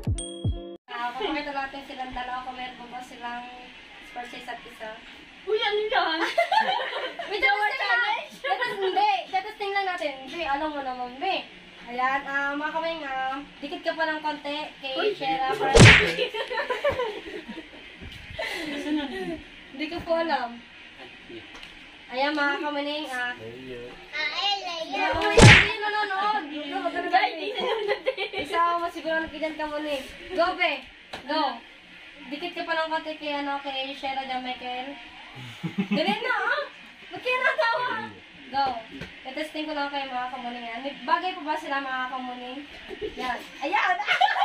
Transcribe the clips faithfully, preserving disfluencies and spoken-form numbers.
Uh, papakita natin silang dalawa kung meron ba silang spark sa isa't isa. Uy, ano yan? May dapat challenge? Hindi, tatesting lang natin. Hindi, alam mo naman, be. Ayan, ah, mga kamay nga, dikit ka pa ng konti kay Shera. Hindi ko po alam. Ayan, mga kamaning, ah. Ay, Laya. Hindi nanonood. Isa mo, siguro nakikigan ka muna eh. Go, be. Go. Dikit ka pa ng konti kay, ano, kay Shera Jamichael. Dali na, ah. Ba't kayo natawa? Go. Testing ko lang kayo mga kamuning yan. Bagay po ba sila mga kamuning? Yan. Ayan!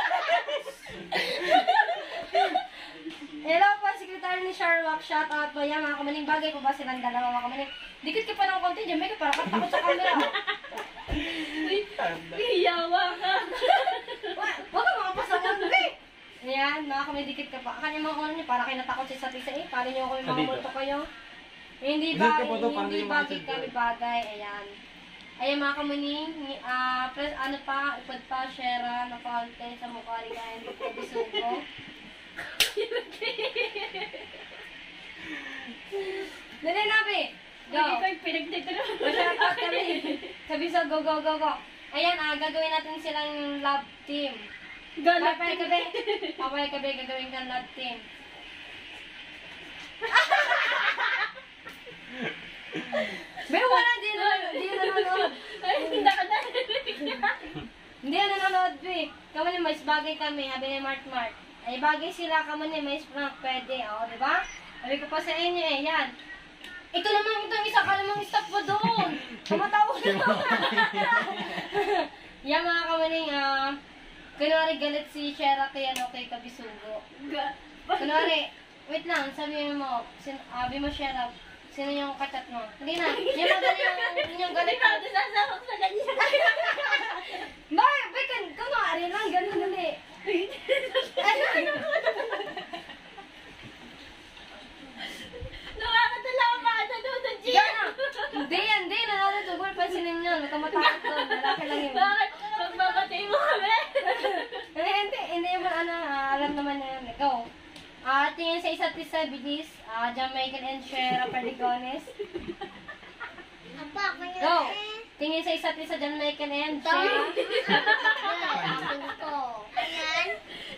Hello po, secretary ni Sharwalk. Shout out po yan mga kamuning. Bagay po ba silang dalawa mga kamuning? Dikit ka pa ng konti dyan. May ka para katakot sa camera. Iyawa ka. Huwag ka makapasakan. Ayan, mga kamuning, dikit ka pa. Kanya mga kamuning, para kayo natakot sa isa't isa eh. Paano nyo kayo mga multo kayo? Hindi ba, hindi bagay kami bagay. Ayan. Ayan mga kamuning, uh, press ano pa, ipad pa, Shera, na konti sa mukha rin kaya hindi ko bisugo. Dali na, be! Go! Hindi ko yung pinagtitulog. Masyarat kami. Sabi sa go, go, go, go. Ayan, ah, gagawin natin silang love team. Papay ka, be. Papay ka, be, gagawin kang love team. Pero wala, di na, di na nanonood. Ay, hindi ka na. Hindi na nanonood, be. Kamo ni mais bagay kami, sabi ni Mart Mart. Ay, bagay sila, kamo ni mais prank, pwede, o, di ba? Sabi ko pa sa inyo eh, yan. Ito naman, itong isa ka namang stop mo doon. Kamatawag ka mo. Yan mga kamaning, ah, kunwari galit si Shera kay ano, kay Kabisugo. Kunwari, wait lang, sabihin mo, sin, sabi mo Shera, sino yung kachat mo? Hindi na. Yung madali yung, yung galit ka. Ikaw, sasabak sa ganyan. Bakit? Bakit? Kunwari lang, ganun dali. Nakakatalawa mga nanonood siya. Gana! Hindi yan, hindi. Nanonood tugol. Pansinin nyo. Nagkamatakot doon. Lalaki lang yun. Bakit? Magpapatay mo kami. Hindi, hindi. Hindi naman ano. ah, alam naman na yun. Go. Ah, tingin sa isa't isa, bilis. Ah, Jamaican and Shera Perdigones. Apa, kaya Go. Tingin sa isa't isa, Jamaican and Shera. ko. Ayan.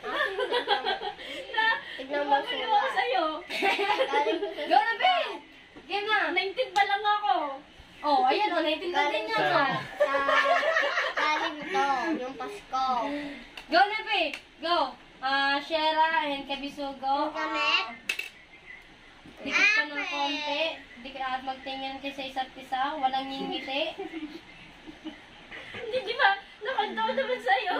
Tignan mo ako sa'yo. Go na, Ben! Game na. Naintin pa lang ako. Oh, ayan o. Naiintindihan din niya mo. Sa kalim to, yung Pasko. Go na, Ben! Go! Ah, Shera and Kabisugo. Internet? Dikit ka ng konti. Dikit at magtingin kayo sa isa't isa. Walang ngingiti. Hindi, di ba? Nakanta ko naman sa'yo.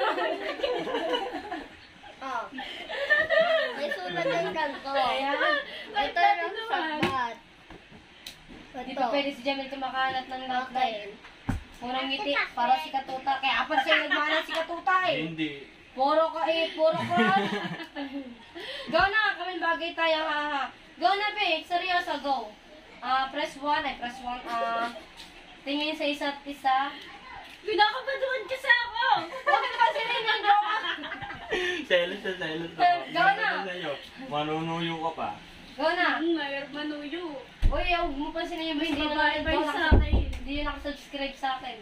Oh. May sulat ng kanto. Ayan. Ito yung sabat. Dito Ito. pwede si Jamil kumakalat ng Okay. laklay. Unang ngiti para si Katuta. Kaya apat sa'yo nagmana si Katuta eh. Hindi. Puro ka eh. Puro ka. Go na. Kaming bagay tayo ha ha. Go na, be. Seryoso, go. Ah, press one. Ay, press one. Ah, tingin sa isa't isa. Pinakabaduhan kasi ako. Bakit ba sila yung jowa? Selos na selos Eh, ako. go na. Sa'yo. Manunuyo ka pa. Go na. Ang mayroon manuyo. Uy, huwag mo pa sila yung hindi na Mabay nakasubscribe sa akin. Hindi yung nakasubscribe sa akin.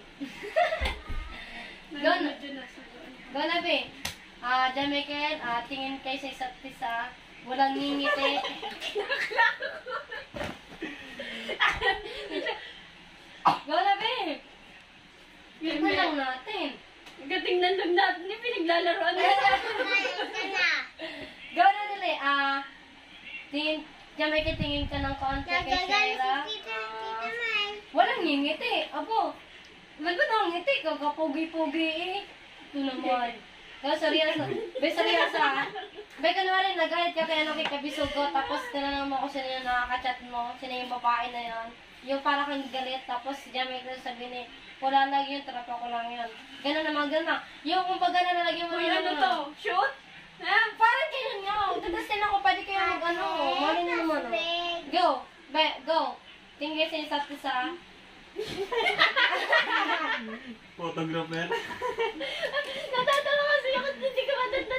Go na. Go na, be. Ah, Jamaican, ah, tingin kayo sa isa't isa. Walang ngingiti. Go na, be. Ito lang natin. Gatingnan lang natin yung pinaglalaroan na. Go na, dali. Ah, tingin, Jamaican, tingin ka ng konti kay Shera. Walang ngingiti. Apo, ba't ba nang ngiti? Kakapogi-pogi eh. Ito naman. Go, seryoso. Be, seryoso ha. Be, kunwari, nagalit ka kay ano kay Kabisugo, tapos tinanong mo kung sino yung nakaka-chat mo, sino yung babae na yun. Yung parang kang galit, tapos si Jamaican sabi ni, wala lang yun, trapa ko lang yun. Ganun naman, ganun na. Yung kung pag gano'n nalagyan mo Uy, yun, ano to? Shoot? Ha? parang ganyan nga. Dadastin ako, pwede kayo mag-ano. Mali na naman. oh. Go. Be, go. Tingin sa isa't isa. Photographer. Natatawa kasi ako, hindi ka matanda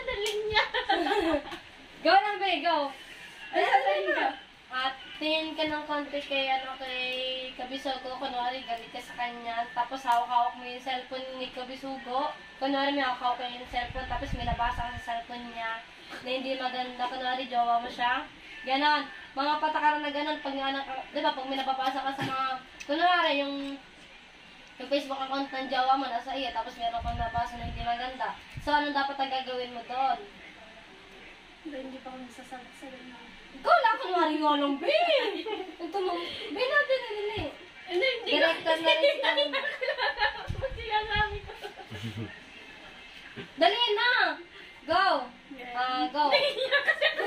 Go na, be, go. Ay, sasayin ka. At tingin ka ng konti kay, ano, kay Kabisugo. Kunwari, galit ka sa kanya. Tapos hawak-hawak mo yung cellphone ni Kabisugo. Kunwari, may hawak-hawak ka yung cellphone. Tapos may nabasa ka sa cellphone niya na hindi maganda. Kunwari, jowa mo siya. Ganon. Mga patakaran na ganon. Pag, ano, di ba, pag may nababasa ka sa mga, kunwari, yung yung Facebook account ng jowa mo nasa iyo. Tapos meron kang nabasa na hindi maganda. So, anong dapat ang gagawin mo doon? Hindi pa ako nasasagot sa ganun. Ikaw lang, kunwari nga lang, be! Ito mo, be natin, nilili. Hindi, hindi ko. Director na rin si Tama. Ba't sinasami ko? Dali na! Go! Ah, go! Nahihiya kasi ako.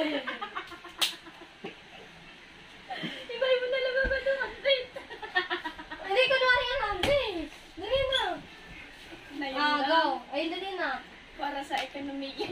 Ibay mo na lang ba ito? Hindi, kunwari nga lang, be! Dali na! Na yun Ah, lang. go! Ay, dali na. Para sa ekonomiya.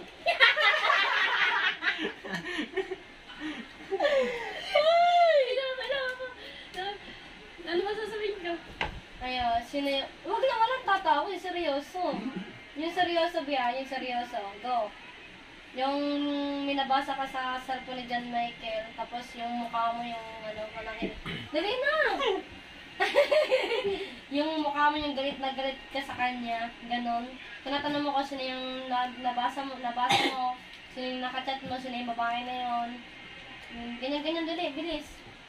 Ay! Kailangan ako. Ano ba sasabihin ko? Ayo, sino yung... Huwag na walang tatawa, yung seryoso. Yung seryoso, Bia, yung seryoso. Go. Yung minabasa ka sa cellphone ni John Michael, tapos yung mukha mo yung ano, malaki. Dali na! Yung mukha mo yung galit na galit ka sa kanya, ganon. Tinatanong mo kung sino yung na- nabasa mo, nabasa mo, sino yung nakachat mo, sino yung babae na yun. Yung Ganyan-ganyan, dali, bilis.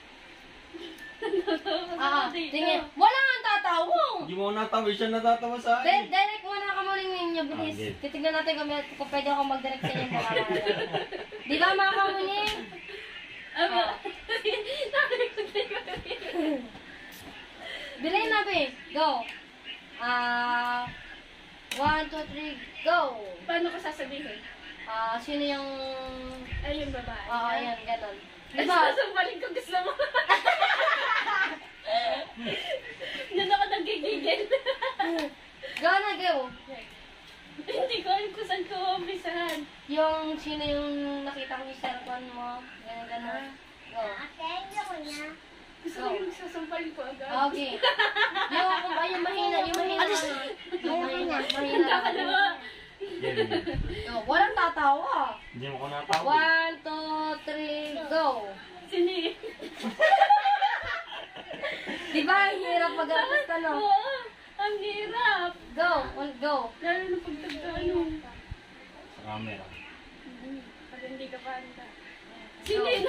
Ah, tingin. Wala ang tatawa! Hindi mo natawa, siya natatawa sa Di- akin. direct mo na kamuling ninyo, bilis. Ah, okay. Titignan natin kung, may- kung pwede ako mag-direct sa inyo. Di ba mga kamuling? Aba. Ah. Nakikot na yun. Bilay na, be. Go. Ah, one, two, three, go. Paano ko sasabihin? Ah, sino yung... Ay, yung babae. Oo, oh, ayan, ganon. Di Diba? ba? Sasabalin ko gusto mo. Diyan ako nagigigil. Go na, go. Hindi ko alam kung saan ko umpisahan. Yung sino yung nakita ko yung cellphone mo. Ganon, ganon. Go. Gusto ko yung sasampalin ko agad. Okay. Yung, kung ba yung mahina, yung mahina. Ano? Yung mahina, mahina. Ang kakalawa. Go. Walang tatawa. Hindi mo ko natawa. One, two, three, go. Sini. Di ba, ang hirap mag-artista, no? Oo. Ang hirap. Go, one, go. Lalo na pag ano. Sa camera. Pag hindi ka pa handa. Sini.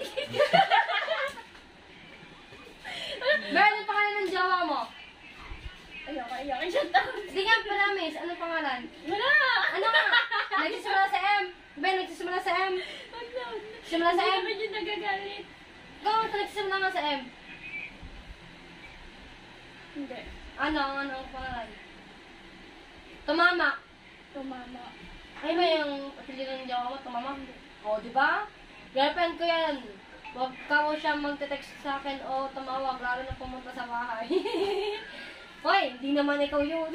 Meron pa kayo ng jowa mo? Ayoko, ayoko. Shut up. Hindi nga, promise. Ano pangalan? Wala. Ano nga? Nagsisimula sa M. Ben, nagsisimula sa M. Wag na. Simula sa Hindi M. naman yung nagagalit. Go, nagsisimula nga sa M. Hindi. Ano, ano ang pangalan? Tumama. Tumama. Ay ba yung apelido ng jowa mo? Tumama? O, di ba? Girlfriend ko yan. Huwag ka mo siya magte-text sa akin o tumawag, lalo na pumunta sa bahay. Hoy, hindi naman ikaw yun.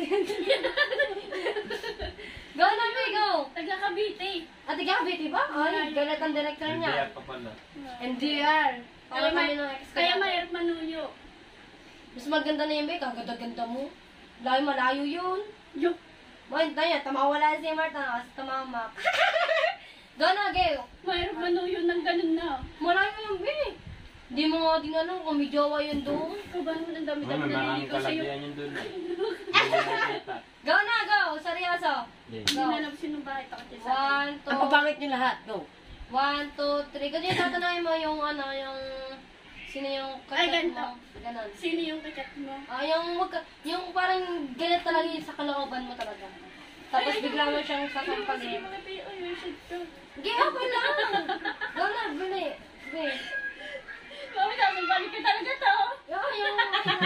Go na, May, go! Taga Cavite. Ate Gabby, ba? Ay, galit ang director Hindi niya. pa pala. N D R. Para Kaya, kami may, ng ex ko. kaya mahirap manuyo. Mas maganda na yun, May. Kaganda-ganda mo. Layo malayo yun. Yo. Moy, tayo, tamawala si Marta. Kasi tamamak. Go na, go! Mahirap manuyo ng ganun na. Malayo yung May. Hindi mo nga din alam kung may jowa yun doon. Ikaw ba naman ang Ay, dami-dami may maraming naliligaw sa'yo? kalagyan yun dun. eh. Hindi mo nakita. Go na, go! Seryoso. Hindi. Hindi na alam sinong bahay takot sa akin. One, two, Ang papangit nyo lahat, go. one, two, three. Kasi tatanungin mo yung ano, yung... Sino yung Ay, kakat ganito. mo? Ganon. Sino yung kakat mo? Ah, yung, magka, yung parang galit talaga yun sa kalooban mo talaga. Tapos bigla mo siyang sasampagin. Mga tayo, ay, ay, shit ko. Hindi, okay lang. Go na, bili. Bili. Mami, sasampalin ka talaga to. Yung, yung...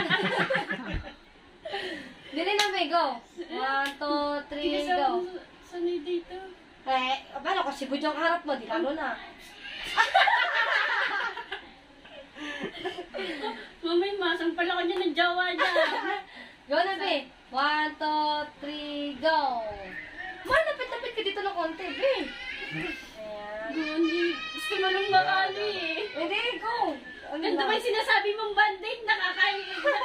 Bili na, May, go. One, two, three, Sige, sa, go. sanay dito. Eh, paano kung si Budyo ang harap mo, di lalo na. Mami, masampal ako niya ng jawa niya. Go na, Be. One, two, three, go. Man, lapit-lapit ka dito ng konti, Be. Ayan. Hindi, gusto mo nung makali eh. Hindi, go. Ano Ganda ba? ba yung sinasabi mong band-aid? Nakakain.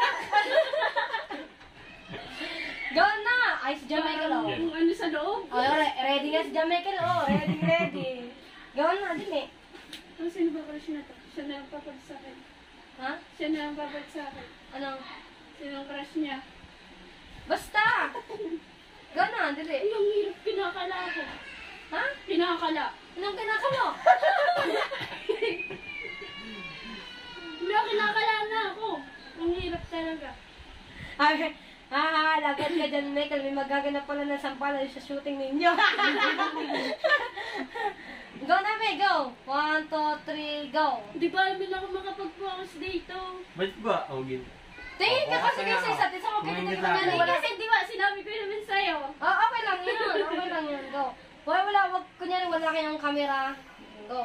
Go na! Ay, si John Michael, oh. Yung ano sa loob. Oh, re- ready na si John Michael, oh. Ready, ready. Gawin na, dili. Ano, sino ba crush na to? Siya na ang papag sa akin. Ha? Siya na ang papag sa akin. Anong? Sino ang crush niya? Basta! Gawin na, dili. Ay, ang hirap, pinakala ako. Ha? Pinakala. Anong kinakalo? Wala, kinakala na ako. Ang hirap talaga. Ay, ah, lagat ka dyan, Michael. May magaganap pala ng sampalan sa shooting ninyo. Go na, May. Go. One, two, three, go. Di ba namin ako makapag-focus dito? Ba't ba? Oh, gin. Tingin ka Oo, kasi kasi kayo nga, sa isa't isa. Huwag kayo tumingin tingin lang. na Ay, wala. kasi di ba, sinabi ko naman sa'yo. Oh, okay lang yun. Okay lang yun. Go. Wala, wala. Wag, kunyari, wala kayong camera. Go.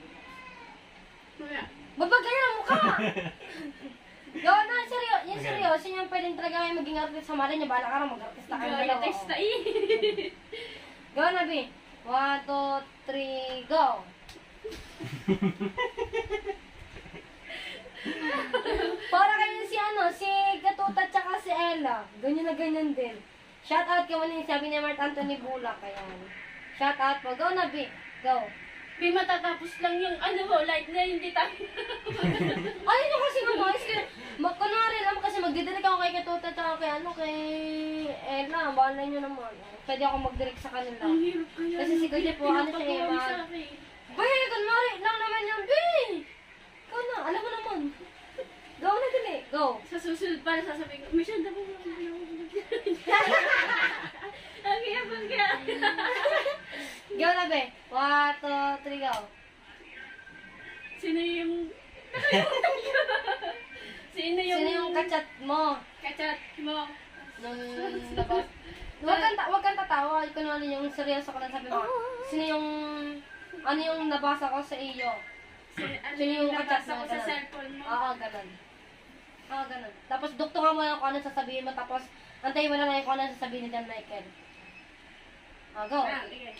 Wala. Ba't ba ganyan ang mukha? Go na, seryo. Yan Okay. seryoso. Yan pwedeng talaga kayo maging artist sa mali niya. Bahala ka na mag-artista kayong Gaya dalawa. text na eh. Go na, B. One, two, three, go. Para kayo si ano, si Katuta tsaka si Ella. Ganyan na ganyan din. Shout out kay Manin, sabi ni Mark Anthony Bulak. Ayan. Shout out po. Go na, B. Go. May matatapos lang yung ano mo, like na hindi tayo. Ano nyo kasi gumawa? Kunwari lang kasi magdidirect ako kay Katuta tsaka kay ano, kay Ella. Bahala nyo naman. Pwede ako magdirect sa kanila. Ang hirap kaya. Kasi si Kuya po, ano siya, Pinapagawa Emma? sa akin. Bay, kunwari lang naman yan, Bay! Ikaw na, alam mo naman. Go na dili, go. Sa susunod para sasabihin ko, Michelle, dapat mo ako. Ang yabang ka. Go na, Bay. One, two, three, go. Sino yung... Nakalimutan ko. Sino yung... Sino yung kachat mo? Kachat mo? Nung labas? Huwag kang, ta- huwag kang tatawa. Kunwari yung seryoso ko lang sabi mo. Sino yung... Ano yung nabasa ko sa iyo? Sino, ano Sino yung yung kachat nabasa mo? ko sa Ganun. cellphone mo? Oo, ganun. Oo, ganun. Tapos duktungan mo lang kung ano sasabihin mo. Tapos antayin mo na lang kung ano sasabihin ni John Michael. Ah, go. Ah, sige.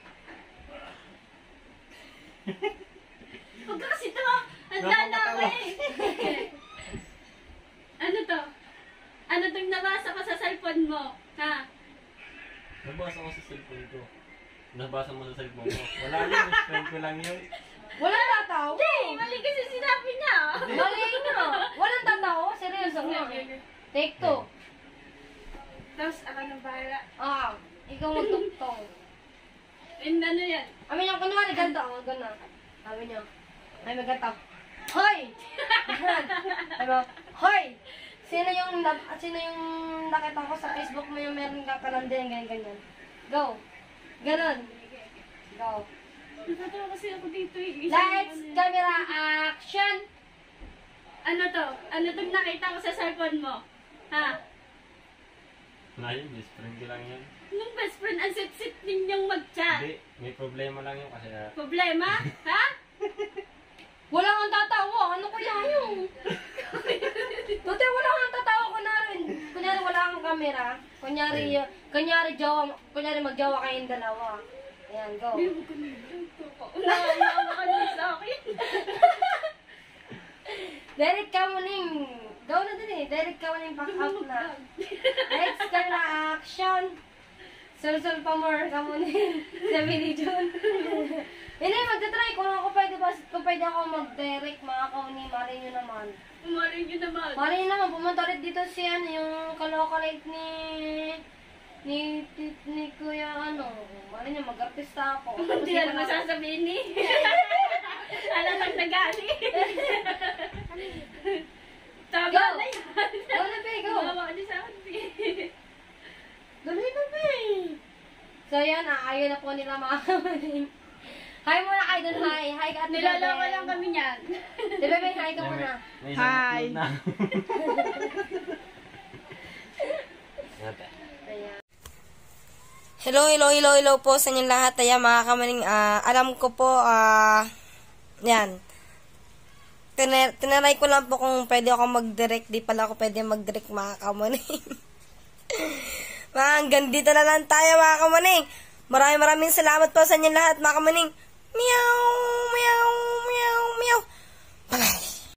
Huwag ka kasi to. Handa na ako eh. Ano to? Ano tong nabasa ko sa cellphone mo? Ha? Nabasa ko sa cellphone ko. Nabasa mo sa cellphone mo. Wala yun, best friend ko lang yun. Walang tatawa. Hindi, mali kasi sinabi niya. Mali na. Walang tatawa. Seryoso nga. Take two. Tapos ako nang bahala. Ah, ikaw magtuktong. And ano yan? Amin yung kunwari ganito. Ang gano'n. Sabi niyo. Ay, maganda. Hoy! Ano? Hoy! Sino yung, nab- sino yung nakita ko sa Facebook mo yung meron kang kalandin, ganyan, ganyan. Go. Ganon. Go. Natatawa kasi ako dito eh. Lights, Ano yan? camera, action! Ano to? Ano tong nakita ko sa cellphone mo? Ha? Wala yun, best friend ko lang yun. Nung best friend, ang sit-sit ninyong mag-chat. Hindi, may problema lang yun kasi ah, Problema? Ha? Wala kang tatawa. Ano kaya yun? Tuti, wala kang tatawa. Kunyari, kunyari wala kang camera. Kunyari, kunyari, jowa, kunyari magjowa kayong dalawa. Ayan, go. Hindi mo ko nito. Wala, wala ka na sa akin. Derek Kamuning. Go na din eh. Derek Kamuning pack up na. Next, camera, action. Sul-sul pa more, Kamuning. Sabi ni Jun. Hindi, magta-try. Kung ako pwede, ba, kung pwede ako mag-direct, mga Kamuning, mali nyo naman. Umarin nyo naman. Mali nyo naman, pumunta ulit dito si ano, yung kalokalate ni... Ni, ni, ni Kuya ano. Mali nyo, mag-artista ako. Hindi na naman sasabihin ni. Alam ang nagali. Tama Go! na yan. Go na, Be, go! Gumawa ka niya sa akin, Be. Dali na, Be! So yan, aayon na po nila mga Kamuning. Hi muna kayo dun, hi. Hi ka at Nilaloko lang kami niyan. Di ba, Be, hi ka muna. may isang Hi. upload na. Yata. Ayan. Hello, hello, hello, hello po sa inyong lahat. Ayan, mga Kamuning, ah, alam ko po, ah, yan. Tiner- tinaray ko lang po kung pwede ako mag-direct. Di pala ako pwede mag-direct, mga Kamuning. Mga hanggang dito na lang tayo, mga Kamuning. Maraming maraming salamat po sa inyong lahat, mga Kamuning. Meow, meow.